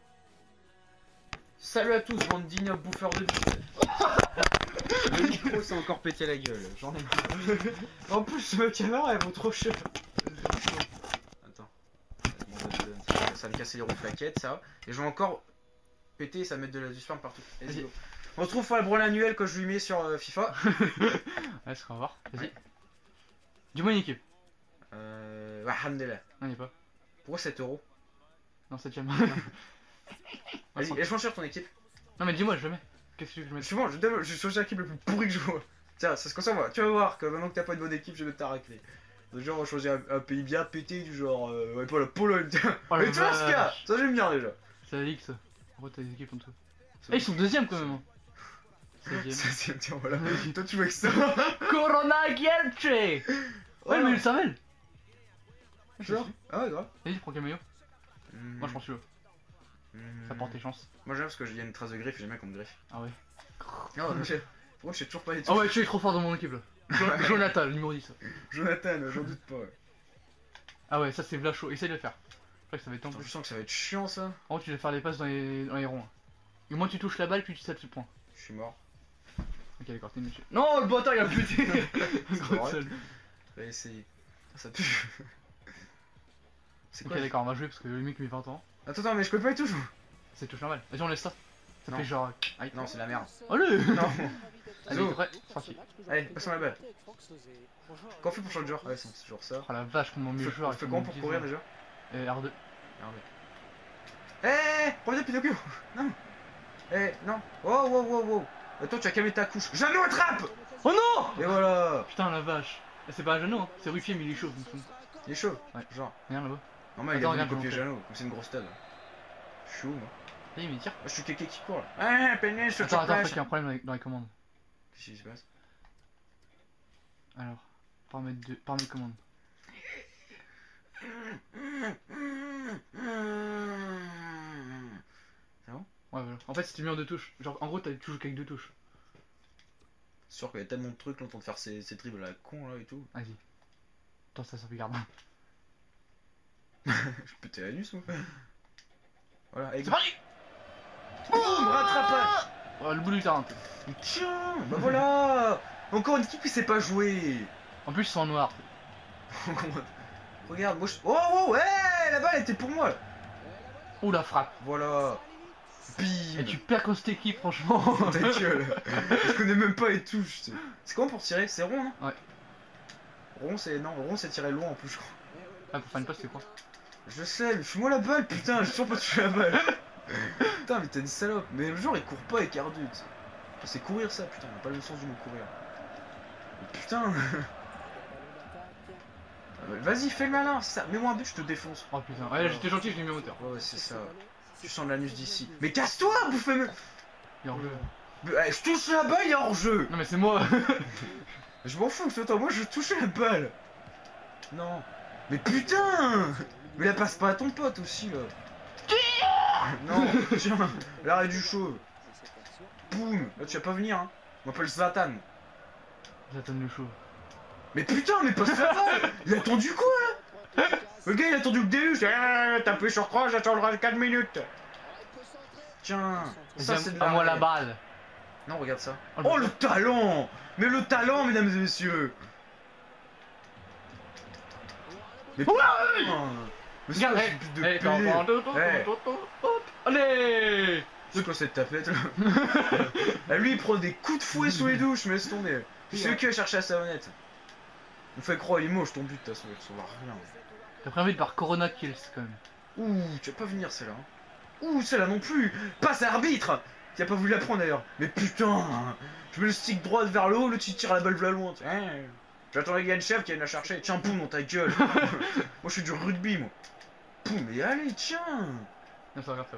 Salut à tous, bande d'ignobles bouffeurs de bite. Le micro s'est encore pété la gueule, j'en ai marre. En plus, ma caméra elle vaut trop cher. Attends. Ça va me casser les roues flaquettes, ça. Et je vais encore péter et ça va mettre du sperme partout. Vas-y, go. On retrouve pour la branle annuelle que je lui mets sur FIFA. Ouais, on va voir. Vas-y. Ouais. Dis-moi une équipe. Ouais, alhamdoulilah. Non, il est pas. Pourquoi 7 €? Non, 7ème. Vas-y, laisse-moi chercher ton équipe. Non, mais dis-moi, je le mets. Qu'est-ce que tu veux que je mette? Je suis bon, je choisis l'équipe le plus pourri que je vois. Tiens, c'est ce qu'on s'en va. Tu vas voir que maintenant que t'as pas une bonne équipe, je vais mettre ta raclée. Genre, on va choisir un pays bien pété, du genre. Ouais, pas la Pologne. Oh, mais tu vois ce cas? Ça, j'aime bien déjà. C'est la ligue, ça. En gros, t'as des équipes en dessous. Eh, ils sont deuxième quand même. Hein. C'est tiens, voilà. Toi, tu vois que ça. Corona Gierche. Ouais, mais il s'appelle. Genre. Ah ouais, grave. Vas-y, prends quel maillot? Moi, je prends celui-là. Ça porte tes chances. Moi, j'aime parce qu'il y a une trace de griffe, j'aime bien qu'on me griffe. Ah ouais. Non, mais pourquoi je sais toujours pas les Ah ouais, tu es trop fort dans mon équipe là. Jonathan, le numéro 10. Jonathan, j'en doute pas. Ouais. Ah ouais, ça c'est Vlacho, essaye de le faire. Je crois que ça va être temps. Je sens que ça va être chiant ça. En gros, tu vas faire les passes dans les ronds. Et moins tu touches la balle, plus tu tapes le point. Je suis mort. Ok, d'accord, t'es monsieur. Non, le bâtard il a buté. Gros seul. Je vais essayer. Ça pue. C'est quoi? Ok, d'accord, on va jouer parce que le mec met 20 ans. Attends, mais je peux pas y toucher. C'est touche normal. Vas-y, on laisse ça. Ça fait genre. Aïe, non, c'est la merde. Allez. Non. Allez, t'es prêt? C'est parti. Allez, passe-moi la balle. Qu'en fait pour changer de joueur? Ouais, c'est toujours ça. Oh la vache, comment mieux joueur. Il fait comment pour courir déjà? R2. Eh, reviens Pinocchio. Non. Eh, non. Oh, wow, wow, wow. Attends, tu as calmé ta couche. Jeannot attrape. Oh non. Et voilà. Putain, la vache. C'est pas Jeannot, hein. C'est Ruffier, mais il est chaud. Il est chaud. Ouais. Genre. Regarde là-bas. Normal, il a voulu copier Jeannot. C'est une grosse table. Je suis où, moi? Vas-y, mais tire. Je suis quelqu'un qui court là. Ah, pénis, je Attends, il y a un problème dans les commandes. Qu'est-ce qui se passe? Alors, paramètres commandes. C'est bon? Ouais, voilà. En fait, si tu mets en 2 touches, genre en gros, tu joues qu'avec 2 touches. C'est sûr qu'il y a tellement de trucs longtemps de faire ces dribbles à la con là et tout. Vas-y. Attends, ça sauvegarde. Je pétais l'anus ou voilà, avec. C'est parti. Boum, rattrapage. Oh, le bout du terrain. Tiens, bah voilà. Encore une équipe qui sait pas jouer. En plus, ils sont en noir. Regarde, moi je. Oh, oh, ouais, la balle était pour moi. Ouh, la frappe. Voilà. Bim. Et tu perds contre cette équipe, franchement. Ta gueule. Je connais même pas les touches. C'est comment pour tirer? C'est rond, non? Ouais. Rond, c'est. Non, rond, c'est tirer loin en plus, je crois. Ah, pour faire une passe, c'est quoi? Je sais, mais fais-moi la balle, putain, j'ai toujours pas touché la balle. Putain, mais t'es une salope. Mais le joueur il court pas avec R2. C'est courir ça, putain, on a pas le sens du mot courir. Mais putain. Vas-y, fais le malin, c'est ça. Mets-moi un but, je te défonce. Oh putain, ouais, j'étais gentil, je l'ai mis en hauteur. Ouais, c'est ça. Tu sens l'anus d'ici. Mais casse-toi, bouffez-me. Il est hors jeu. Je touche la balle, il est hors jeu. Non, mais c'est moi. Je m'en fous, toi, moi je touche la balle. Non. Mais putain. Mais la passe pas à ton pote aussi là. Non, tiens, l'arrêt du chauve. Boum. Là tu vas pas venir hein. On m'appelle Zlatan. J'attends le chaud. Mais putain, mais passe la balle. Il a attendu quoi là? Le gars il a attendu le début. T'as appuyé sur 3, j'attendrai 4 minutes. Tiens, ça c'est de moi la balle. Non, regarde ça. Oh le talent. Mais le talent, mesdames et messieurs. Mais regarde, allez. C'est quoi cette tapette là? Lui il prend des coups de fouet sous les douches, mais laisse tomber. C'est lui qui a cherché la savonnette. On fait croire il est moche ton but, de toute façon, il ressemble à rien. T'as pris un but par Corona Kills quand même. Ouh, tu vas pas venir celle-là. Ouh, celle-là non plus. Passe à arbitre. Qui a pas voulu la prendre d'ailleurs. Mais putain, je mets le stick droit vers le haut, le tu tires la balle vers loin. J'attends les gars de chef qui viennent la chercher. Tiens, poum dans ta gueule. Moi je suis du rugby moi. Poum, mais allez, tiens. Non, ça regarde ça.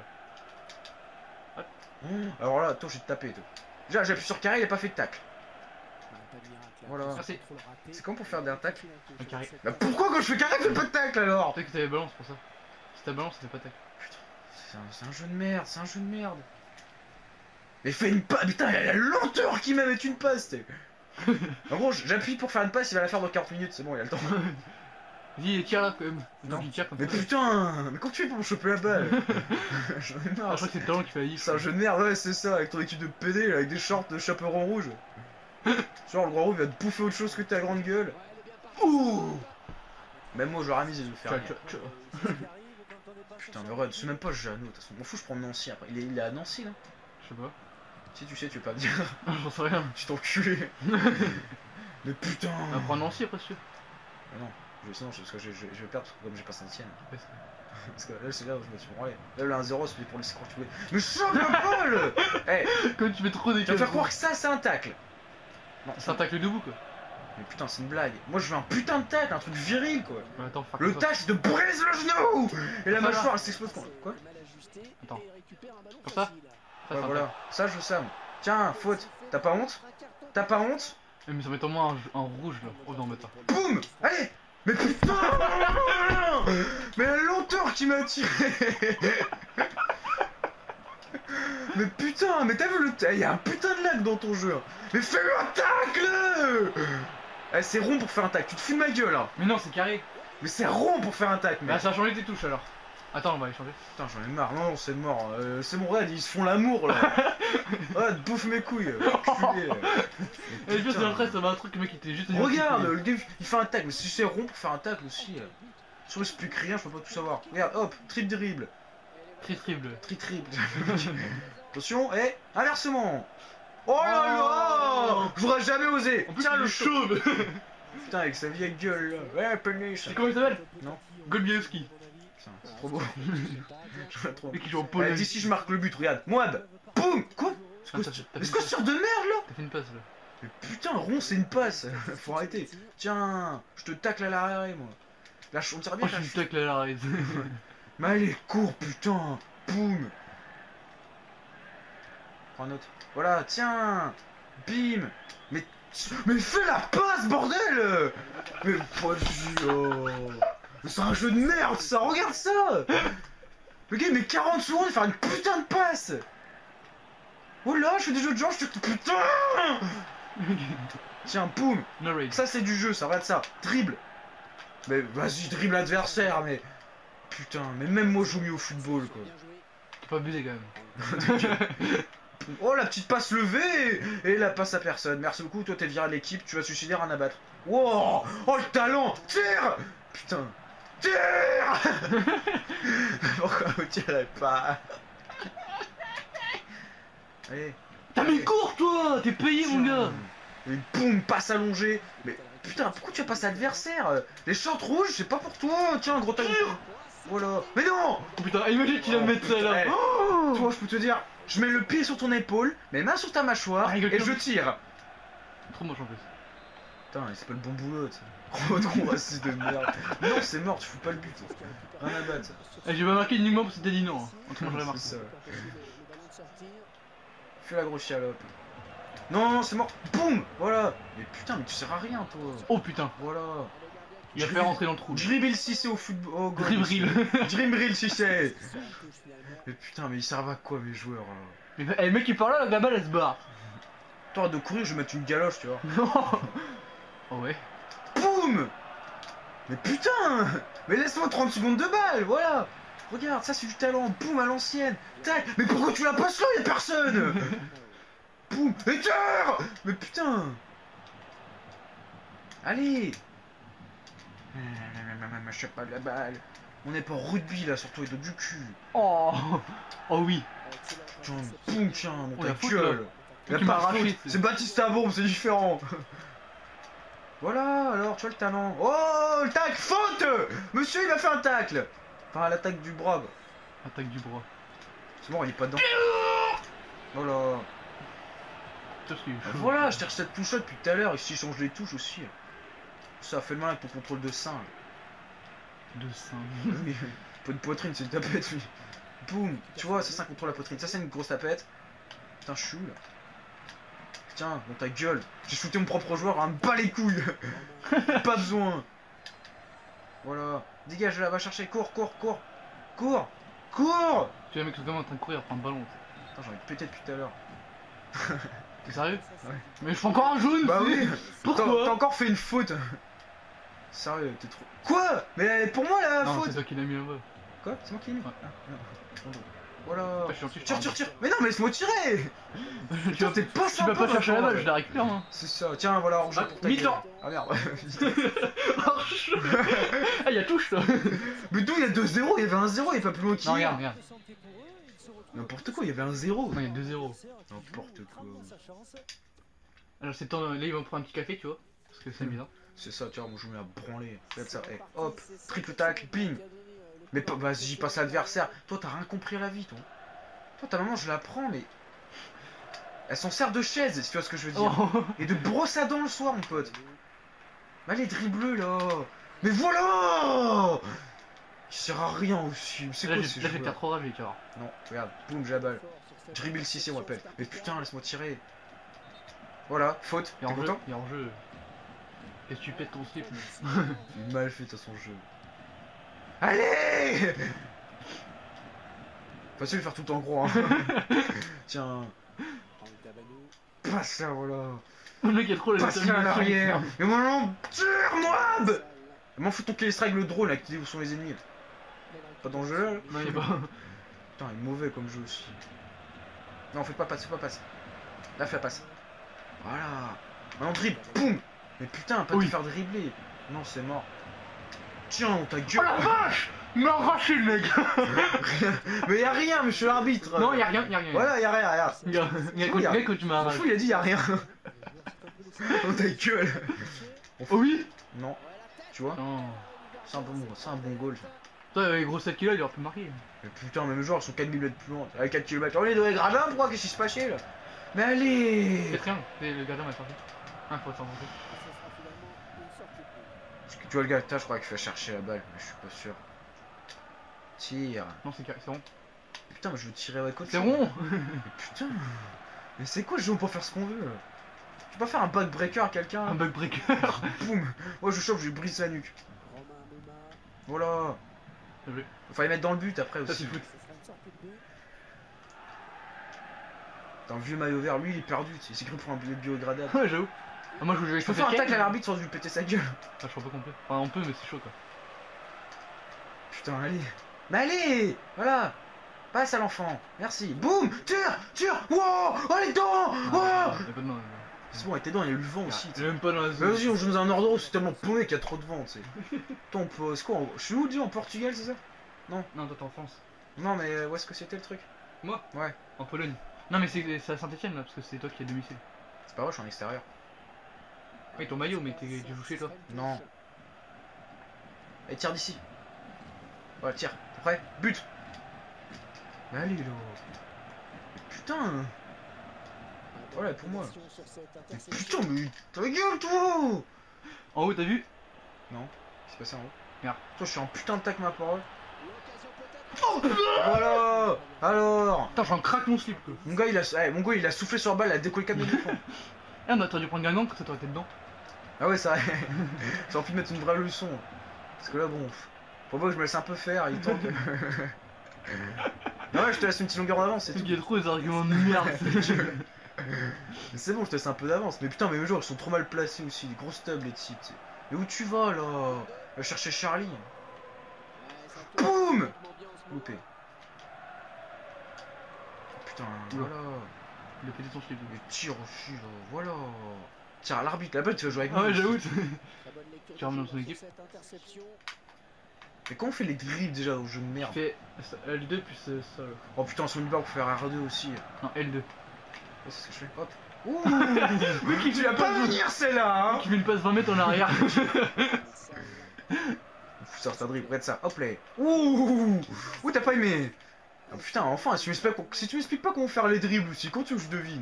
Alors là, toi, je vais te taper, toi. Déjà, j'appuie sur carré, il a pas fait de tacle. Voilà. Merci. C'est comment pour faire des tacles? Un carré. Bah pourquoi quand je fais carré, je fais pas de tacle alors? Peut-être que t'avais balance pour ça. Si t'as balance, ça fait pas tacle. Putain, c'est un jeu de merde, c'est un jeu de merde. Mais fais une passe, putain, il y a la lenteur qui m'a met une passe, t'es. En gros, j'appuie pour faire une passe, il va la faire dans 40 minutes, c'est bon, il y a le temps. Vas-y, tire là quand même. Non. Donc il tire comme Mais ça. putain, mais comment tu fais pour me choper la balle? J'en ai Ah, je marre. crois que c'est le talent qui fait la diff. C'est un jeu de merde, ouais, c'est ça, avec ton équipe de PD, là, avec des shorts de chaperon rouge. Genre, le grand rouge va te bouffer autre chose que ta grande gueule. Ouh! Même moi, je l'aurais mis, ils ont fait rien. Putain, mais Rod, c'est même pas Jeannot, de toute façon. M'en fous, je prends Nancy après. Il est à Nancy, là? Je sais pas. Si tu sais, tu veux pas me dire. J'en sais rien. Tu t'enculé. Mais putain! On va prendre Nancy après, sûr. Ah non, sinon, parce que je vais perdre comme j'ai pas Saint-Etienne. Ouais, Parce que là, c'est là où je me suis branlé. Là, le 1-0, c'est pour laisser croire que tu voulais. Mais chope le bol! Eh, Comme tu mets trop des tu vas faire croire que ça, c'est un tacle. Non, C'est un tacle debout quoi. Mais putain, c'est une blague. Moi, je veux un putain de tacle, un truc viril, quoi. Ouais, attends, faut faire Le comme ça. tacle, c'est de brise le genou! Et la Ça, là. mâchoire, elle s'explose. Quoi? Attends. Comme ça. Ça, Ouais, c'est un voilà. Ça, je veux ça. Moi. Tiens, faute. T'as pas honte? T'as pas honte? tacle. Mais ça met au moins un rouge là. Oh non, mais attends. Boum! Allez! Mais putain! Mais la lenteur qui m'a tiré! Mais putain, mais t'as vu le... Il y a un putain de lag dans ton jeu. Mais fais-le un tacle! Eh, c'est rond pour faire un tacle. Tu te fous de ma gueule, là. Mais non, c'est carré. Mais c'est rond pour faire un tacle, mec. Bah, ça a changé tes touches alors. Attends, on va les changer. Putain, j'en ai marre. Non, c'est mort. C'est bon, Red, ils se font l'amour, là. Ouais, bouffe mes couilles. Enculé. Et le pire, c'est après, ça va un truc, le mec, il était juste. Regarde, le gars, il fait un tacle. Mais si c'est rond pour faire un tacle aussi. Sur le explique rien, je peux pas tout savoir. Regarde, hop, trip dribble. Triple. Triple. Attention, et inversement. Oh là là! J'aurais jamais osé. En plus, Tiens, il le est chauve. Putain, avec sa vieille gueule, là. Ouais, péniche. C'est comment il s'appelle? Non. Golbiewski. Putain, c'est trop beau. Je vois trop. Et qui joue au Allez, polo. d'ici, je marque le but, regarde. Moab. Boum. Quoi? Ah, t'as fait Est-ce que c'est de merde, là? T'as fait une passe là. Mais putain, rond, c'est une passe. Faut arrêter. Tiens, je te tacle à l'arrière, moi. Là, on dirait Oh, bien je que suis tacle à l'arrêt. Mais allez, cours, putain. Boum. Prends un autre. Voilà, tiens. Bim. Mais fais la passe, bordel. Mais pas de oh. Mais c'est un jeu de merde, ça. Regarde ça. Le gars, il met 40 secondes de faire une putain de passe. Oh là, je fais des jeux de genre, je te... Putain. Tiens, boum. No raid. Ça, c'est du jeu, ça va de ça. Dribble. Mais vas-y, dribble l'adversaire, mais... Putain, mais même moi, je joue mieux au football, quoi. T'es pas abusé quand même. Oh, la petite passe levée et la passe à personne. Merci beaucoup, toi, t'es viré de l'équipe, tu vas suicider, rien à battre. Wow. Oh, le talent. Tire. Putain. Tire. Pourquoi vous tirez pas? Allez. T'as mis court toi. T'es payé mon gars. Et boum, passe allongée. Mais putain, pourquoi tu as passé adversaire? Les shorts rouges, c'est pas pour toi. Tiens, gros taille. Voilà. Mais non. Oh putain, imagine qu'il va mettre ça là. Eh, Oh toi, je peux te dire, je mets le pied sur ton épaule, mes mains sur ta mâchoire, Ah, et je tire. Trop moche en plus. Putain, c'est pas le bon boulot, ça. Gros raciste de merde. Non, c'est mort, tu fous pas le but. Rien à battre. Eh, j'ai pas marqué uniquement parce que c'était dit non. Hein. Autrement j'aurais marqué. C'est ça. Fais la grosse chialope. Non, non, c'est mort. Boum. Voilà. Mais putain, mais tu sers à rien, toi. Oh putain. Voilà. Il a fait rentrer dans le trou. Dribble Cissé au football. Oh, God. Dribble Cissé. Mais putain, mais ils servent à quoi, mes joueurs là? Mais eh, le mec il part là, la balle elle se barre. Toi, arrête de courir, je vais mettre une galoche, tu vois. Non. Oh ouais. Boum. Mais putain. Mais laisse-moi 30 secondes de balle, voilà. Regarde, ça c'est du talent. Boum, à l'ancienne. Tac. Mais pourquoi tu la passes là? Y'a personne. Boum. Et tire. Mais putain. Allez. Je sais pas de la balle. On est pas au rugby là, surtout les dos du cul. Oh. Oh oui. Tiens, boum, tiens, mon Oh, ta la faute, gueule. là. Y Qui a m'a pas de arraché, faute. c'est- C'est Baptiste Bombe, c'est différent. Voilà, alors tu vois le talent. Oh, le tacle, faute. Monsieur, il a fait un tacle. Enfin, l'attaque du bras. Attaque du bras. C'est mort, il est pas dedans. Voilà. Putain, ce qui est chaud. Voilà, je cherche cette touche là depuis tout à l'heure. Ici, il change les touches aussi. Ça fait le mal avec ton contrôle de sein. De sein. Oui, pas une poitrine, c'est une tapette, lui. Boum, tu vois, ça c'est un contrôle la poitrine. Ça c'est une grosse tapette. Putain, je suis où là? Tiens, dans ta gueule. J'ai shooté mon propre joueur, un bas les couilles. Pas besoin. Voilà. Dégage là, va chercher. Cours, cours, cours. Cours. Cours. Tu vois, le mec, c'est en train de courir après un ballon. Putain, j'ai envie de péter depuis tout à l'heure. T'es sérieux? Ouais. Mais je fais encore un jaune. Bah c'est- oui. Pourquoi? T'as encore fait une faute. Sérieux, t'es trop. Quoi? Mais pour moi la Non, faute. c'est toi qui l'as mis là-bas. Quoi? C'est moi qui l'ai mis? Ouais. Ah, non. Pardon. Voilà. Je suis gentil, je Tire, te tire, tire. Mais non, mais laisse-moi tirer. Tu T'es pas vas sympa. pas chercher la maintenant. balle, je la récupère. Hein. C'est ça. Tiens, voilà, hors-jeu pour ta mi-temps. gueule. Ah merde. Ah, y'a touche là. Mais d'où il y a 2-0? Il y avait un 0, il y a pas plus loin qu'il Non, y a. regarde, regarde. N'importe quoi, il y avait un 0. Non, il y a 2-0. N'importe quoi. Alors, c'est temps. Là, ils vont prendre un petit café, tu vois. Parce que c'est bizarre. C'est ça, tu vois, moi je me mets à branler. Regarde ça, hey, hop, triple tac, ping. Mais vas-y, passe à l'adversaire. Toi, t'as rien compris à la vie, toi. Toi, ta maman, je la prends, mais. Elle s'en sert de chaise, si tu vois ce que je veux dire. Oh. Et de brosse à dents le soir, mon pote. Bah, les dribbleux, là. Mais voilà. Il sert à rien aussi. C'est Là, quoi je ces vais te faire joueurs? trop rager, tu vois. Non, regarde, boum, j'ai la balle. Dribble 6 on m'appelle. Mais putain, laisse-moi tirer. Voilà, faute. Il T'es est en jeu. content? Il est en jeu. Qu'est-ce que tu pètes ton slip? Il est mal fait, de toute façon, le jeu. Allez. Facile de faire tout en gros, hein. Tiens. Passe là, voilà. Le mec, il a trop la Passe là à l'arrière. Mais maintenant, tire-moi. M'en fous ton kill strike le drone là, qui dit où sont les ennemis. Pas dangereux là. Non, il est pas. Putain, il est mauvais comme jeu aussi. Non, fais pas passe, fais pas passe. Là, fais la passe. Voilà. Maintenant, dribble, boum. Mais putain, pas Oui. te faire dribbler. Non, c'est mort. Tiens, on t'a gueule. Oh la vache! Il m'a arraché le mec! Mais y'a rien, mais je suis l'arbitre. Non, y'a rien, y'a rien. Voilà, y'a rien, regarde. Y'a que tu m'as M'en arraché. fous, il a dit y'a rien. On ta gueule. Oh oui? Non. Tu vois? Non. C'est un bon goal. Ça. Toi, avec les gros 7 kilos, il aurait pu marquer. Mais putain, même joueurs sont 4 000 plus loin. Avec 4 km. On est dans les gradins, pourquoi? Qu'est-ce qui se passe là? Mais allez! Quatrième, le gardien m'a sorti. Ah, faut s'en rentrer. Parce que tu vois le gars, je crois qu'il fait chercher la balle, mais je suis pas sûr. Tire. Non, c'est rond. Putain, mais je veux tirer avec autre C'est chose. rond! Mais putain! Mais c'est quoi le jeu? On peut faire ce qu'on veut. Tu peux pas faire un backbreaker à quelqu'un? Un bug breaker! Boum! Moi je chope, je lui brise sa nuque. Voilà! Fallait mettre dans le but après Ça, aussi. c'est foot. T'as un vieux maillot vert, lui il est perdu, tu sais, c'est cru pour un billet biodégradable. Ouais, j'avoue. Ah, moi, je voulais Je peux faire un tacle à l'arbitre sans lui péter sa gueule. Ah, je crois pas qu'on peut. Enfin, on peut, mais c'est chaud quoi. Putain, allez! Mais allez! Voilà! Passe à l'enfant, merci. Boum! Tire! Wow! Oh les dents! Oh! Y'a pas de main. C'est bon, avec tes dents, il y a eu le vent aussi. Il est même pas dans la Mais zone. vas-y, on joue dans un ordre, c'est tellement paumé qu'il y a trop de vent, tu sais. Attends, on peut. C'est quoi? Je suis où, dis, en Portugal, c'est ça? Non, toi t'es en France. Non, mais où est-ce que c'était le truc? Moi? Ouais. En Pologne. Non, mais c'est à Saint-Etienne là, parce que c'est toi qui es domicile. C'est pas vrai, je suis en extérieur. Oui, ton maillot, mais tu joues chez toi. Non. Allez, tire d'ici. Ouais, tire. Prêt? But! Mais allez, là. Putain! Voilà, pour moi. Mais putain, mais. Ta gueule, toi! En haut, t'as vu? Non, c'est passé en haut. Merde. Toi, je suis en putain de tac, ma parole. Oh, voilà! Alors! Putain, j'en craque mon slip quoi. Mon gars, il a soufflé sur la balle, il a décollé le câble de défense. Ah, mais t'aurais dû prendre Guingamp, que ça t'aurait été dedans. Ah ouais, ça. J'ai envie de mettre une vraie leçon. Parce que là, bon. Faut pas que je me laisse un peu faire, il tente. Non, ouais, je te laisse une petite longueur d'avance, c'est tout. Il y a trop des arguments de merde. Mais c'est bon, je te laisse un peu d'avance. Mais putain, mes joueurs ils sont trop mal placés aussi, des grosses tables les types. T'sais. Mais où tu vas là? Va chercher Charlie. Boum! Loupé. Putain, voilà. Il a pété son slip. Mais tire aussi là, voilà. Tiens, l'arbitre, là-bas tu vas jouer avec Ah moi. ouais, j'avoue. aussi. Tu ramènes dans son équipe. Mais comment on fait les dribbles déjà au jeu de Tu merde? fais L2 plus ça. Oh putain, on se met pas pour faire R2 aussi. Ouais, Non, L2. c'est ce que je fais. Hop. Ouh! qui Tu vas pas venir celle-là, hein! Qui met une passe 20 mètres en arrière. Sors ta dribble, regarde ça, hop là. Ouh! Ouh, t'as pas aimé! Ah putain, enfin, si tu m'expliques pas comment faire les dribbles aussi, quand tu veux que je devine?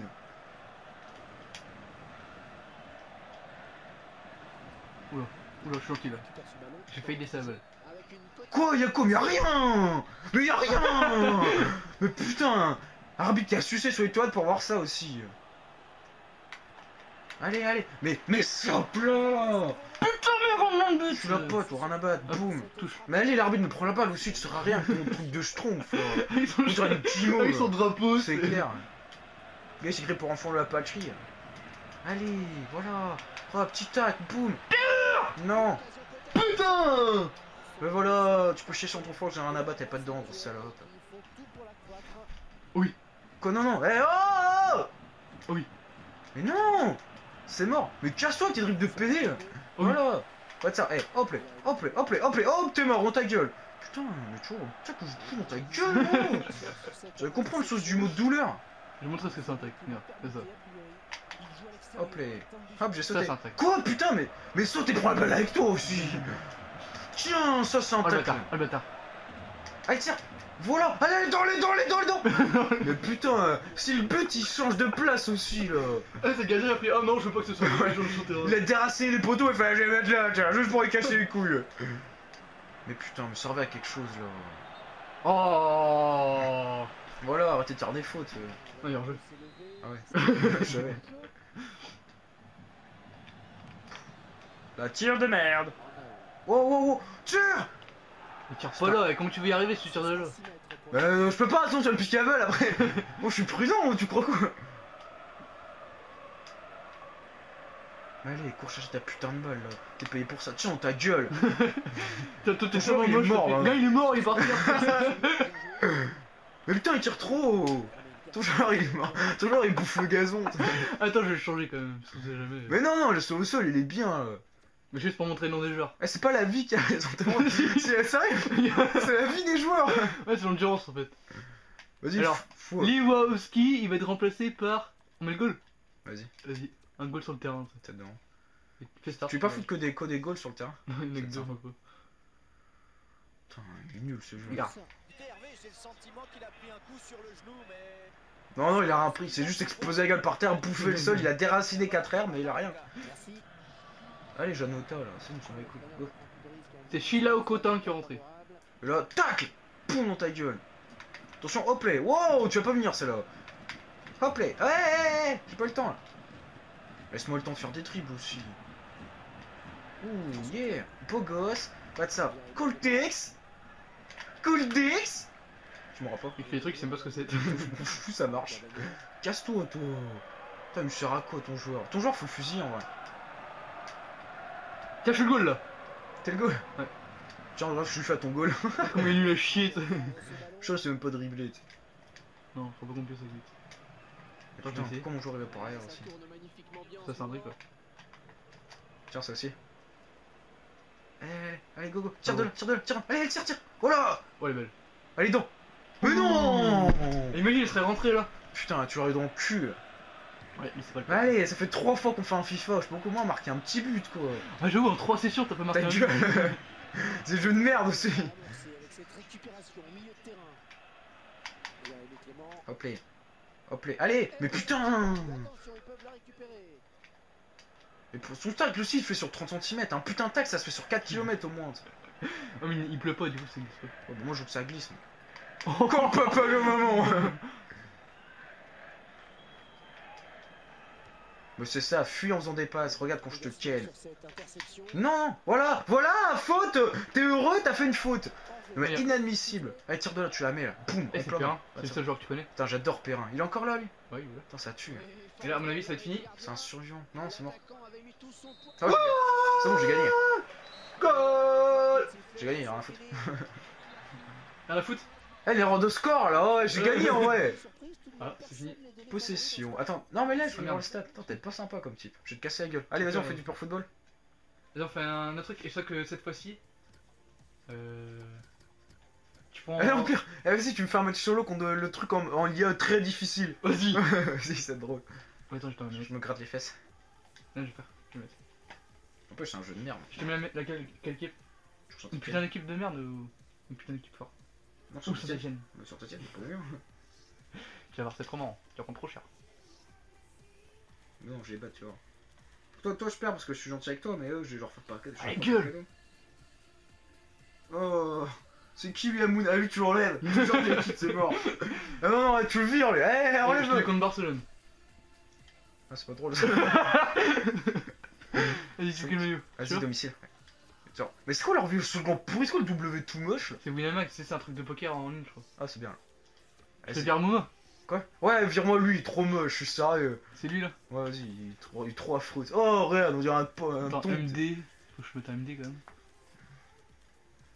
Oula, je suis gentil là. J'ai failli des sables. Quoi? Y'a quoi? Y'a rien! Mais y'a rien! Mais putain! Arbitre qui a sucé sur les toilettes pour voir ça aussi. Allez! Mais stop là! Putain, mais vraiment le Je but! suis la pote, rien à battre, boum! Touche. Mais allez, l'arbitre me prend la balle aussi, tu seras rien avec ton truc de schtroumpf là! Ils sont On dirait des petits mots, Avec son drapeau, c'est clair! Le gars, c'est écrit pour enfants de la patrie. Allez, voilà! Oh, petit tac, boum! Non! putain. Mais voilà, tu peux chier sur ton front, j'ai rien à battre, t'es pas dedans, grosse salope. Oui. Quoi, non, non, eh oh. Oui. Mais non. C'est mort. Mais casse-toi, tes dribbles de PD là. Oui. Voilà. Pas de ça, eh, hop là, hop là, hop là, hop là, hop, t'es mort, dans ta gueule. Putain, mais tu vois, que je fous dans ta gueule, gros. J'avais compris le sens du mot de douleur. Je vais montrer ce que c'est un tac. Regarde, c'est ça. Hop là. Hop, j'ai Ça, sauté. c'est un tac. Quoi, putain, mais saute et prends la balle avec toi aussi. Tiens, ça c'est un Oh le tac. bâtard, oh le bâtard. Allez, tire. Voilà. Allez, allez, dans. Mais putain, si le but il change de place aussi là. Ah, c'est gagné après. Oh non, je veux pas que ce soit le jour de son terrain. Il a déraciné les poteaux, il fallait les mettre là, tiens, juste pour lui casser les couilles. Mais putain, me servait à quelque chose là. Oh. Voilà, arrêtez de faire des fautes. Non, il est en jeu. Ah ouais, je savais. La tire de merde. Wow, tire. Mais tire pas là, et comment tu veux y arriver si tu tires de là? Je peux pas, attends, tu vas me piquer la balle après. Moi je suis prudent, tu crois quoi? Allez, cours chercher ta putain de balle là. T'es payé pour ça, tiens, ta gueule. Toi, t'es tellement il est moche. mort, là. Là, il est mort, il est parti. Mais putain, il tire trop. Toujours il est mort. Toujours il bouffe le gazon. Attends, je vais le changer quand même, parce qu'on sait jamais. Mais non, le saut au sol, il est bien là. Mais juste pour montrer le nom des joueurs. Eh, c'est pas la vie qui a raison. C'est sérieux. C'est la vie des joueurs. Ouais, c'est l'endurance en fait. Vas-y, alors, fou. Lewandowski, il va être remplacé par. On met le goal. Vas-y, Vas-y, un goal sur le terrain. t'es dedans. Fais start. Tu veux pas foutre que des goals sur le terrain? Non, il y en a que deux, un peu. Putain, il est nul ce jeu. Regarde. Non, il a rien pris, il s'est juste explosé la gueule par terre, bouffé le sol, il a déraciné 4 airs, mais il a rien. Allez, Janota là, c'est bon, ça va écouter. Go. C'est Sheila Cotin qui est rentré. Et là, tac! Poum dans ta gueule. Attention, hop là, wow, tu vas pas venir celle-là. Hop là, ouais, j'ai pas le temps là. Laisse-moi le temps de faire des dribbles aussi. Ouh, yeah, beau gosse. Pas de ça. Cool Dix. Cool Dix. Je m'en rappelle Il fait des trucs, il sait même pas ce que c'est. pas. Ça marche. Casse-toi, toi. Putain, il me sert à quoi ton joueur? Ton joueur, faut le fusil en vrai. Tiens, je suis le goal là. T'es le goal? Ouais. Tiens, bref, je lui fais à ton goal. Comment il est nul à chier. Je sais même pas dribbler. Non, faut pas qu'on puisse ça vite. Attends, je Putain, vais essayer. pourquoi mon joueur il va par arrière aussi? Ça, c'est un truc quoi. Tiens, ça aussi. Allez, go, tire de là, tire. Allez, tire. Voilà. Oh, elle est belle. Allez, donc. Mais non. Imagine, il serait rentré là. Putain, tu l'aurais dans le cul. Ouais, mais c'est pas le cas. Allez, ça fait 3 fois qu'on fait un FIFA, je peux au moins marquer un petit but quoi. Ah, j'avoue, en 3 sessions, t'as pas marqué Ta un but. gueule. C'est des jeux de merde aussi. Hop là. Allez, mais putain. Mais pour son tacle aussi, il fait sur 30 cm. Un putain de tacle, ça se fait sur 4 km au moins. Oh, mais il pleut pas, du coup, c'est glisse pas. Oh, bah, moi je veux que ça glisse. Encore papa le maman. Mais c'est ça, fuis en faisant des passes, regarde quand je te ken. Non, voilà, faute. T'es heureux, t'as fait une faute. Mais Regarde. Inadmissible. Allez, tire de là, tu la mets là. Boum, Eh, en c'est plein. Perrin, c'est le seul joueur que tu connais. Putain, j'adore Perrin. Il est encore là lui. Ouais, voilà. Putain, ça tue. Et là, à mon avis, ça va être fini. C'est un survivant. Non, c'est mort. Ah ouais, c'est bon, j'ai gagné. Goal. J'ai gagné, rien à foutre. Rien à foutre. Eh, l'erreur de score là, ouais, j'ai gagné en vrai. Ah, c'est fini. Possession. Attends, non mais là, je veux Merde. voir le stat. Attends, t'es pas sympa comme type. Je vais te casser la gueule. Allez, vas-y, on fait du pur football. Vas-y, on fait un autre truc. Et je sais que cette fois-ci. Tu prends. Allez, en pire. Eh, vas-y, tu me fais un match solo contre le truc en IA très difficile. Vas-y. Vas-y, c'est drôle. Attends, je te mets. Je me gratte les fesses. Non, je vais faire. Je vais mettre. En plus, c'est un jeu de merde. Je te mets quelle équipe? Je ressens Une putain d'équipe de merde ou une putain d'équipe forte? Non, Ou sur ça ta tienne. Sur ta tienne, c'est pas mieux. Tu vas voir, c'est trop marrant. Tu vas prendre trop cher. Non, je les bats, tu vois. Toi, je perds parce que je suis gentil avec toi, mais eux, je leur fais pas cadeau. Allez, gueule. Oh, c'est qui lui, Amoun? Ah, lui, tu l'enlèves. Il est genre l'équipe, c'est mort. Ah non, tu le vires, lui. Eh, Je te mets enlève-le. contre Barcelone. Ah, c'est pas drôle ça. Vas-y, tu veux quel maillot? Vas-y, domicile. Genre, mais c'est quoi leur vieux slogan pourri? C'est quoi le W tout moche là? C'est Winamax, c'est un truc de poker en ligne, je crois. Ah, c'est bien. Je te dire Mouma. Quoi? Ouais, vire-moi lui, il est trop moche, je suis sérieux. C'est lui là. Ouais, vas-y, il est trop affreux. Oh, regarde, on dirait un Attends, ton. MD. Faut que je mette un MD quand même.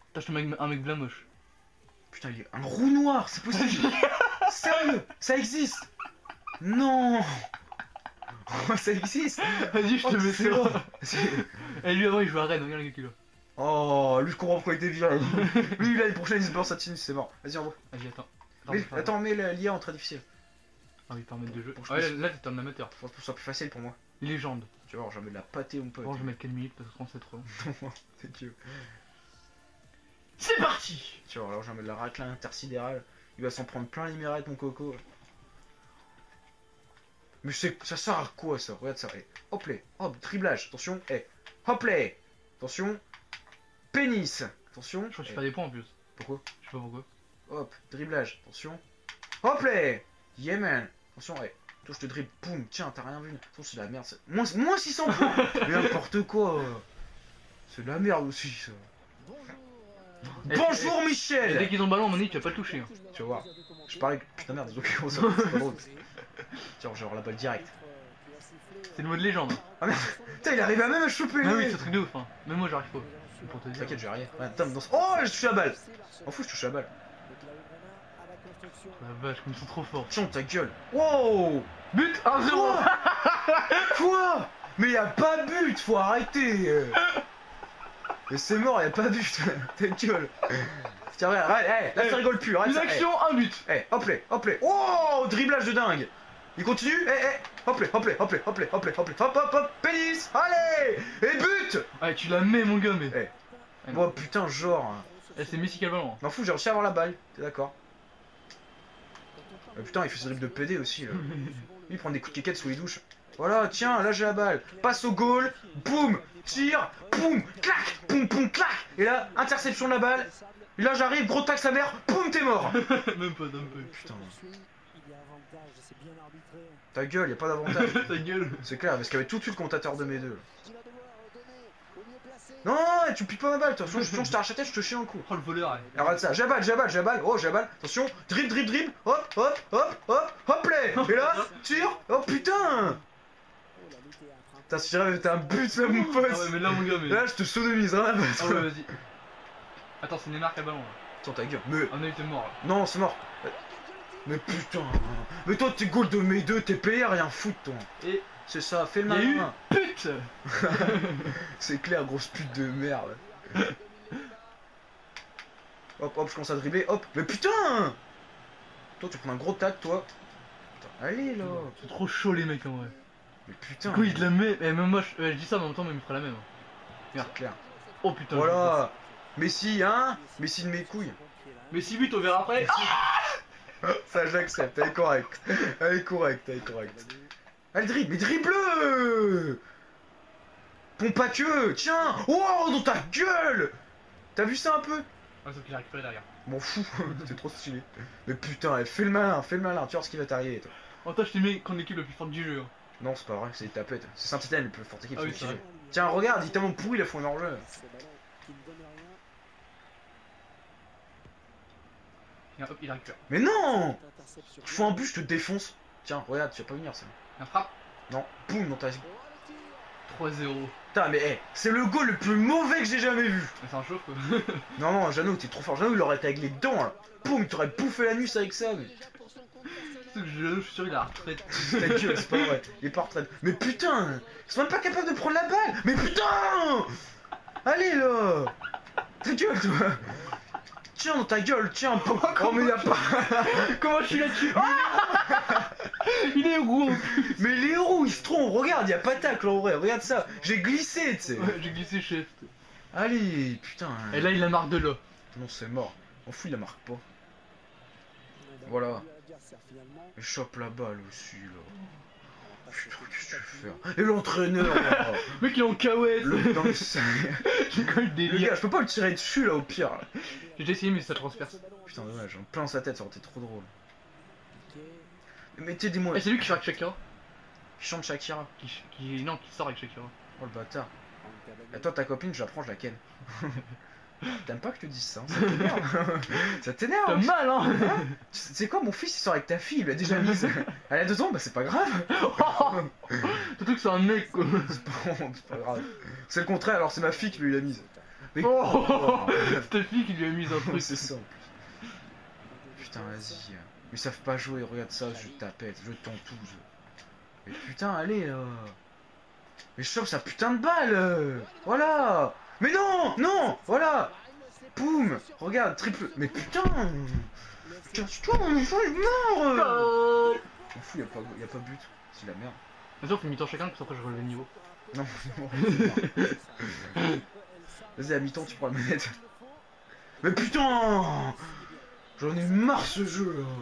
T'as acheté un mec blanc moche. Putain, il est un roux noir, c'est possible. Sérieux, ça existe. Non. Oh, ça existe. Vas-y, je te mets c'est ça. bon. Et lui avant il joue à Rennes, regarde le gars qu'il a. Oh, lui je comprends pourquoi il était viré. Lui là, les prochains il se burst Satinus, c'est mort. Vas-y, en gros. Vas-y, attends. Attends, mets l'IA en très difficile. Ah oui, permettre de jeu. Pour que Ouais, je là t'es un amateur. Pour que ce soit plus facile pour moi. Légende. Tu vois, je vais de la pâté mon pote. Bon, je vais mettre quelle minute parce que 37 trop. C'est que. C'est parti. Tu vois, alors je vais mettre de la raclin intersidérale. Il va s'en prendre plein les mirettes, mon coco. Mais je sais, ça sert à quoi ça? Regarde ça. Eh, hop là, hop, driblage, attention. Eh, hop là, attention. Pénis, attention. Je crois que tu fais des points en plus. Pourquoi? Je sais pas pourquoi. Hop, driblage, attention. Hop là, yeah man. Attention, eh. Toi je te dribble, boum, tiens, t'as rien vu. Attention, c'est de la merde. Moins 600 points. Mais n'importe quoi. C'est de la merde aussi ça. Bonjour Et Michel. dès qu'ils ont le ballon, à mon avis, tu vas pas le toucher. Hein. Tu vas voir. Je parlais que. Putain merde, désolé, c'est pas drôle. Tiens, genre la balle direct. C'est le mode légende. Ah merde. Putain, il arrive à même à choper Ah le. oui, c'est un truc de ouf. Hein. Même moi, j'arrive pas. Pour te dire. T'inquiète, j'ai rien. Ouais, attends, oh, j'ai touché la balle. En fou, je touche la balle. La vache, comme ils sont trop forts. Tiens, ta gueule. Wow. But 1-0. Quoi? Mais y'a pas de but, faut arrêter. Mais c'est mort, y'a pas de but. Ta gueule. Tiens, regarde, là ça rigole plus. Arrête Une ça. action, un but. Hop là, hop là. Oh, driblage de dingue. Il continue. Hop là, hop là, hop là, hop là, hop là, hop là. Hop, hop, hop. Pénis. Allez. Et but. Ouais, tu la mets, mon gars, mais. Oh putain, genre. Eh, c'est Messi qui a le ballon. M'en fous, j'ai réussi à avoir la balle. T'es d'accord? Putain, il fait ses dribbles de PD aussi là. Lui, il prend des coups de quéquette sous les douches. Voilà, tiens, là j'ai la balle. Passe au goal, boum, tire, boum, clac, boum, boum, clac. Et là, interception de la balle. Et là j'arrive, gros tac sa mère, boum, t'es mort. Même pas d'un peu. Putain. Ta gueule, y a pas d'avantage. Ta gueule. C'est clair, parce qu'il y avait tout de suite le comptateur de mes deux. Non, tu piques pas ma balle, toi. Sinon, je t'ai racheté, je te chie un coup. Oh, le voleur. Ouais. Alors, regarde ça, j'ai la balle, oh, j'ai la balle. Attention, dribble, hop, hop, hop, hop, hop, là. Et là, tire, oh putain. Putain, si j'avais un but là, mon pote. Ah ouais, mais là, mon gars, mais. Là, je te sodomise, rien à Ah battre. ouais, vas-y. Attends, c'est Neymar qui a le ballon là. Attends, ta gueule. Mais. Ah, on a eu t'es mort là. Non, c'est mort. Mais putain. Mais toi, t'es goal de mes deux, t'es payé à rien foutre, toi. Et. C'est ça, fais le Il y a eu malin. pute. C'est clair, grosse pute de merde. Hop, hop, je commence à dribbler, hop. Mais putain. Toi, tu prends un gros tac, toi. Putain, allez là. C'est trop chaud les mecs en vrai. Mais putain. Du coup, il te la met. Eh, même moi, je dis ça, mais en même temps, mais il me fera la même. C'est clair. Oh putain. Voilà. Messi, hein. Messi de mes couilles. Mais si but, on verra après. Ça, j'accepte, elle est correcte. Elle est correcte, elle est correcte. Elle dribble, mais dribble. Pompe pas que. Tiens. Wow, dans ta gueule. T'as vu ça un peu? Ah, sauf qu'il a récupéré derrière. M'en fous, c'est trop stylé. Mais putain, elle fait le malin, tu vois ce qui va t'arriver, toi. En toi, je t'ai mis qu'on est l'équipe la plus forte du jeu. Hein. Non, c'est pas vrai, c'est des tapettes. C'est Saint-Étienne, le plus forte équipe. Ah oui, c'est vrai. Tiens, regarde, il est tellement pourri, il a fait un hors-jeu. Et hop, il récupère. Mais non. Je fais un but, je te défonce. Tiens, regarde, tu vas pas venir, ça. Un frappe. Non, boum, dans ta... 3-0. Putain, mais hey, c'est le goal le plus mauvais que j'ai jamais vu. C'est un chauffe quoi. Non, non, Jeannot, t'es trop fort. Jeannot, il aurait été avec les dents, là. Boum, t'aurais bouffé la nuit avec ça, mais... Surtout que je suis sûr il a la retraite. Ta gueule, c'est pas vrai. Il est pas en retraite. Mais putain, ils sont même pas capables de prendre la balle. Mais putain. Allez, là. Ta gueule, toi. Tiens, dans ta gueule, tiens. Oh, mais y'a pas... Comment je suis là-dessus? Il est roux. Mais il est roux, il se trompe. Regarde, y'a pas de tacle, en vrai. Regarde ça. J'ai glissé, tu sais. Ouais, j'ai glissé chef. Allez, putain. Et là il la marque de là. Non, c'est mort. On fout, il la marque pas. Voilà. Je chope la balle aussi, là. Putain, qu'est-ce que tu veux faire? Et l'entraîneur, là. Mec il est en cahuète. Non, mais J'ai quand même le délire. gars, je peux pas le tirer dessus, là, au pire. Là. J'ai déjà essayé mais ça transperce. Putain, dommage, en plein sa tête, ça aurait été trop drôle. Mais mettez des mots. Et c'est lui qui fait avec Shakira. Qui chante Shakira. Non, qui sort avec Shakira. Oh le bâtard. Et toi, ta copine, je la prends, je la ken. T'aimes pas que je te dise ça, hein, ça t'énerve. Ça T'as t'énerve. mal hein. C'est quoi, mon fils, il sort avec ta fille, il l'a déjà mise. Elle a 2 ans, bah c'est pas grave. Surtout que c'est un mec quoi. C'est pas grave. C'est le contraire, alors c'est ma fille qui lui l'a mise. Mais... Oh Steffi qui lui a mis un truc. C'est ça. Putain, vas-y. Ils savent pas jouer, regarde ça, je tapette, je t'entouse. Mais putain, allez là. Mais chope sa putain de balle. Voilà. Mais non, non, voilà. Boum. Regarde, triple. Mais putain. Casse-toi, mon enfant est mort. Oh Je m'en fous, y a pas but. C'est la merde. Vas-y, on fait mi-temps chacun, puis après je relève le niveau. Non, non, vas-y, à mi-temps, tu prends la manette. Mais putain. J'en ai marre ce jeu là.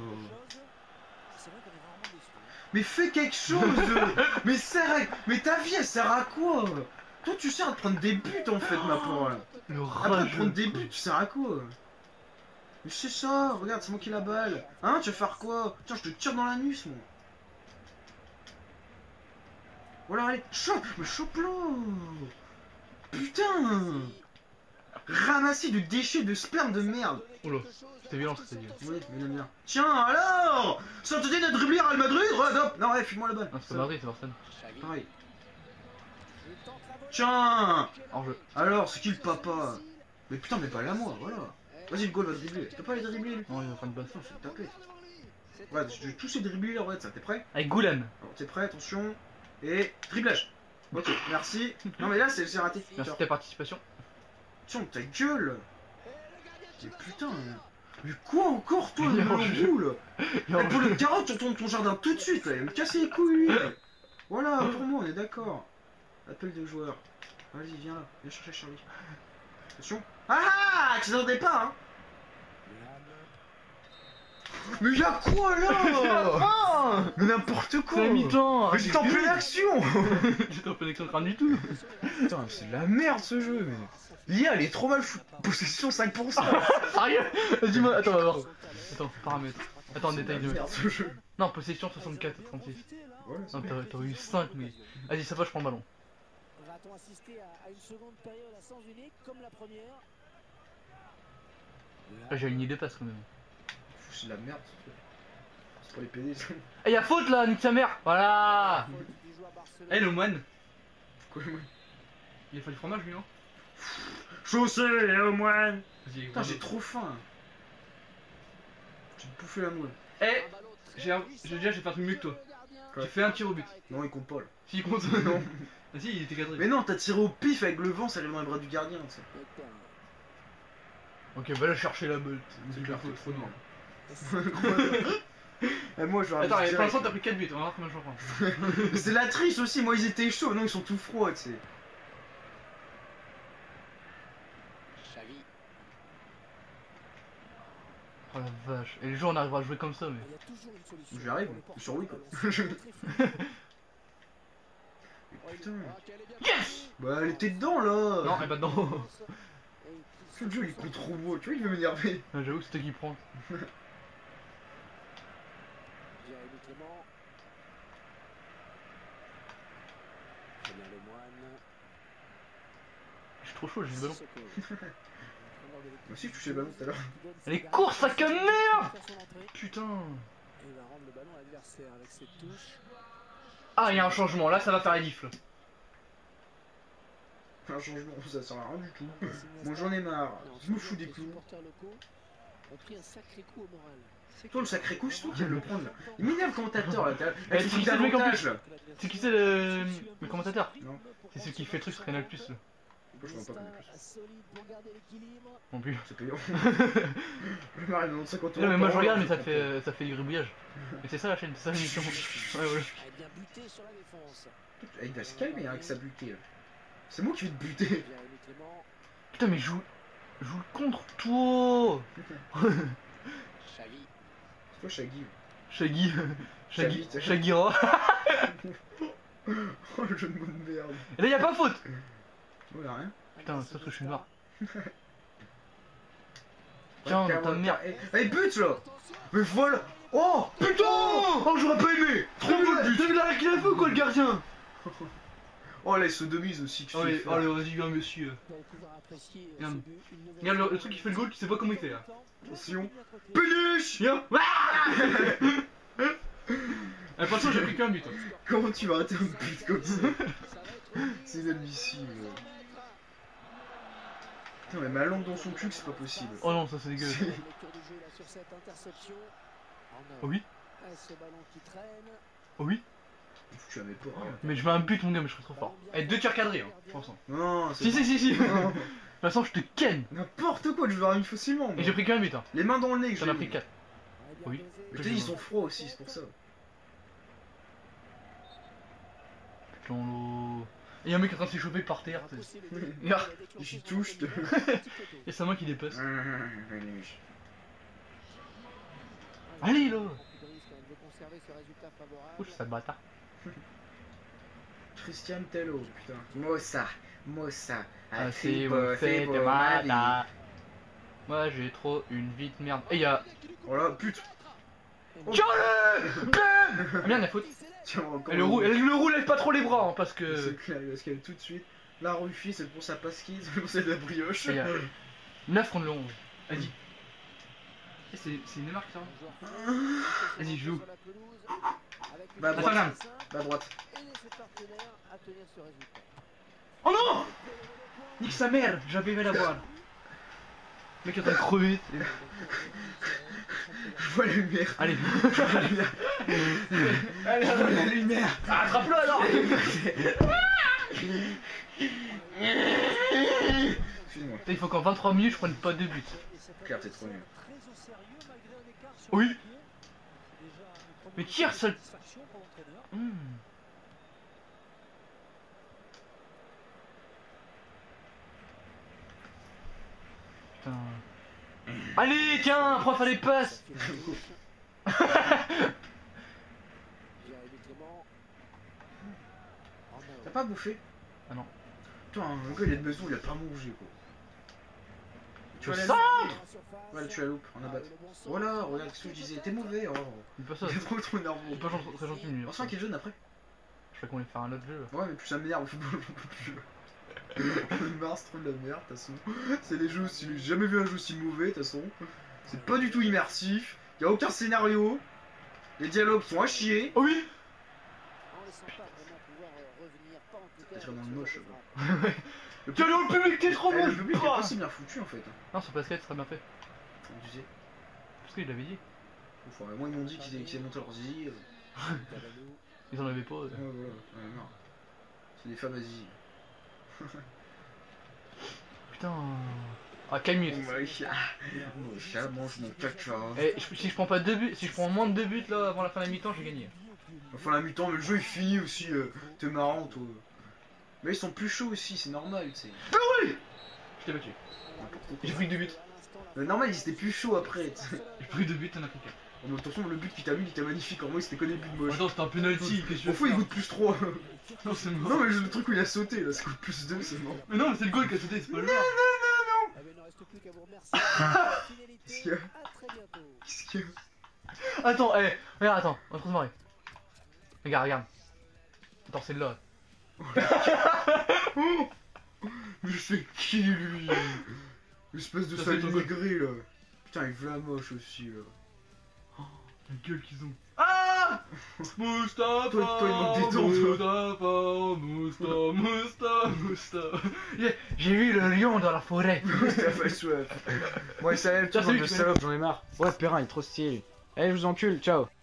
Mais fais quelque chose. Mais ta vie elle sert à quoi? Toi tu sers à te prendre des buts en fait ma pauvre là. Le Après rageux. prendre des buts tu sers à quoi? Mais c'est ça, regarde c'est moi qui ai la balle. Hein tu vas faire quoi? Tiens je te tire dans l'anus moi. Voilà allez, chope. Mais chope là. Putain. Ramasser de déchets de sperme de merde. Oula, c'était violent ce que t'as dit. Oui, mais j'aime bien. Tiens, alors ça te dit de dribbler Real Madrid? Ouais, hop. Non, ouais, file-moi la balle. Non, c'est pas Madrid, c'est Barcelone. Pareil. Tiens. Hors jeu. Alors, c'est qui le papa? Mais putain, mais pas à moi, voilà. Vas-y, le goal va dribbler. Tu peux pas les dribbler, lui? Non, il va faire une basse. Putain, c'est tapé. Ouais, je vais tous ces dribbler là, ouais, ça, t'es prêt? Avec Goulen. Alors, t'es prêt, attention. Et dribblage. Ok, merci. Non, mais là, c'est raté. Merci de ta participation. Tiens, ta gueule. Mais putain. Mais quoi encore, toi, le hors jeu. boule? Elle peut le carotte sur ton jardin tout de suite, là. Il va me casser les couilles, lui. Voilà, pour moi, on est d'accord. Appel de joueur. Vas-y, viens là. Viens chercher Charlie. Attention. Ah, tu t'attendais pas, hein. Mais y'a quoi, là? Mais n'importe quoi. C'est la mi-temps. Mais j'étais en pleine action. J'étais en pleine action de crâne du tout. Putain, c'est de la merde, ce jeu, mais... L'IA, elle est trop mal foutue. Possession 5%. Sérieux? Dis-moi, attends, on va voir. Attends, paramètres. Attends, en détail de... Merde, ce jeu. Non, possession 64 36. Ouais, Non, t'aurais eu 5, mais... Vas-y, ça va, je prends le ballon. Va-t-on assister à une seconde période à sens unique comme la première? Là, j'ai une idée passe quand même. C'est de la merde, ce truc. C'est pour les PD, ça. Eh, y'a faute là, nique sa mère. Voilà. Eh, le moine. Quoi, le moine? Il a fait du fromage, lui, non? Chaussée, au moine. Vas-y, Putain, j'ai trop faim. J'ai bouffé la moelle. Eh, j'ai fait un truc mieux que toi. Quoi? J'ai fait un tir au but. Non, il compte pas, là. Si, il compte. Non. Vas-y, il était cadré. Mais non, t'as tiré au pif avec le vent, ça allait dans les bras du gardien, ça. Ok, va la chercher la balle. C'est clair, trop c'est loin. Et moi, je vais Attends, arrêter pour direct. l'instant, t'as pris 4 buts. On va voir combien je prends. C'est la triche aussi, moi ils étaient chauds, non ils sont tout froids, tu sais. Oh la vache. Et les jours, on arrivera à jouer comme ça, mais. J'y arrive, sur oui quoi. Putain. Yes. Bah elle était dedans là. Non, elle est pas dedans. Ce jeu il est trop beau, tu vois il veut m'énerver. J'avoue que c'est toi qui prends. Je suis trop chaud, j'ai le ballon. Moi aussi je touchais le ballon tout à l'heure. Allez, cours, sac à merde. Putain. Ah, il y a un changement, là ça va faire les diffs. Un changement, ça sert à rien du tout. Moi j'en ai marre, je me fous des clous. Toi le sacré coup, c'est toi qui viens de le prendre là. Il m'énerve le commentateur là, avec tu son sais le mec en avantage plus. là. C'est qui c'est le commentateur? Non, C'est celui qui fait le truc sur Canal Plus là. je vois pas comme plus. Non plus. C'est payant. Le mari me demande 50 €. Non mais moi je par regarde an, mais ça fait du gribouillage. Mais c'est ça la chaîne, c'est ça l'émission. Ouais ouais. Il va se calmer hein, avec sa butée là. C'est moi qui vais te buter. Putain mais joue le contre toi. C'est toi Shaggy. Shaggy. Shaggy. Shagira. Oh le jeu de mots de merde. Et là y'a pas faute. Oh y'a rien. Putain c'est parce que je suis noir. Tiens dans ta merde. Allez but là. Mais voilà. Oh putain. Oh j'aurais pas aimé. Trop beau le but. T'as vu l'arrêt qu'il a fait ou quoi le gardien? Oh là il se demise aussi. Que Allez, allez vas-y viens monsieur. Regarde, regarde le truc qui fait le goal, tu sais pas comment il fait là. Attention. Péniche. Viens. Pas de chance j'ai pris qu'un but. Comment tu vas rater un but comme ça? C'est inadmissible. Putain, mais ma langue dans son cul, c'est pas possible. Oh non, ça c'est dégueulasse. Oh oui. Oh oui. Tu avais pas. Mais je mets un but mon gars, mais je suis trop fort. Eh, 2 tirs cadrés, hein, je pense. Non, Si, si, si, si. De Non. toute façon, je te ken. N'importe quoi, je veux arriver facilement. Et moi. j'ai pris qu'un but, hein. Les mains dans le nez, que J'en ai pris 4. Oui. Je te dis, ils sont froids aussi, c'est pour ça. Putain, l'eau. Et y'a un mec qui est en train de s'échauffer par terre. Regarde. J'y touche. Et c'est moi qui dépasse. Allez, là. Ouch, ça bâtard. Christian Tello, putain. Mossa. Ah, c'est vous faites de mal. Moi, j'ai trop une vie de merde. Et y'a. Voilà, pute. Tiens-le. Ah, merde, la faute. Tiens, encore. Elle le roule pas trop les bras, hein, parce que. C'est clair, il va se calmer tout de suite. La Rufie, c'est pour sa pasquise, c'est pour de la brioche. Et y'a 9 contre le 11. Vas-y. C'est Neymar qui sort. Vas-y, je joue. Bah, à Attends, droite. regarde. Bah, à droite. Oh non. Nique sa mère, j'avais aimé la voir. Le mec est en train de crever. Je vois la lumière. Allez. Je vois la lumière. Allez, Je vois la lumière. Ah, attrape-le alors. Excuse-moi. Il faut qu'en 23 minutes je prenne pas de but. Claire, t'es trop nul. Oui. Mais tire seul. Putain. Allez, tiens, prends faire les passes. T'as pas bouffé? Ah non. Putain, le gars il a de besoin, il a pas mangé quoi. Tu vas la centre. Voilà, tu la loupes, en abat. Voilà, regarde ce que je disais, t'es mauvais. Oh. C'est pas ça. Il est trop nerveux. C'est pas très gentil, lui. On sent qu'il est jeune après. Je crois qu'on allait faire un autre jeu. Ouais, mais plus ça m'énerve au football, j'en peux plus. Le Mars, trop de la merde, de toute façon. C'est les jeux aussi. J'ai jamais vu un jeu aussi mauvais, de toute façon. C'est pas du tout immersif. Y a aucun scénario. Les dialogues sont à chier. Oh oui. C'est vraiment moche. Tu allais au public, t'es trop Le moche. public est pas si bien foutu en fait. Non, sur basket, ça sera bien fait. Tu sais. Parce qu'il l'avait dit. Enfin, moi ils m'ont dit qu'ils avaient monté leur zizi. Ils en avaient pas. Ouais, voilà. Ouais, non. C'est des femmes à zizi. Putain. Ah, calme. Mon chat mange mon caca. Eh, si je prends pas 2 buts, si je prends moins de 2 buts là avant la fin de la mi-temps, j'ai gagné. Enfin, la mi-temps, mais le jeu est fini aussi. T'es marrant, toi. Mais ils sont plus chauds aussi, c'est normal, tu sais. Ah oui. Je t'ai battu. J'ai pris 2 buts. Mais normal, ils étaient plus chauds après, tu sais. J'ai pris 2 buts, t'en as pris 4. Oh, mais attention, le but qui t'a mis, il était magnifique. En moi, c'était que des buts moches. Attends, c'était un penalty. Qu'est-ce que tu Au veux fond, il faire? goûte plus 3. Non, c'est mort. Non, mais le truc où il a sauté, là, ça coûte plus 2, c'est mort. Mais non, mais c'est le goal qui a sauté, c'est pas le genre. Qu'est-ce qu'il y a? Qu'est-ce qu'il y a? Attends, eh, regarde, attends, on va trop se marrer. Regarde, regarde. Attends, c'est là. Mais c'est qui, lui? L'espèce de Ça, sale c'est ton goal. immigré, là. Putain, il est moche aussi, là. La gueule qu'ils ont. Ah Mustapha, Toi, il manque des dents, Mustapha. J'ai vu le lion dans la forêt. T'as pas soif. Bon, et ça, Tiens, tu salut, de tu salope, j'en ai marre. Ouais, Perrin, il est trop stylé. Allez, je vous encule, ciao.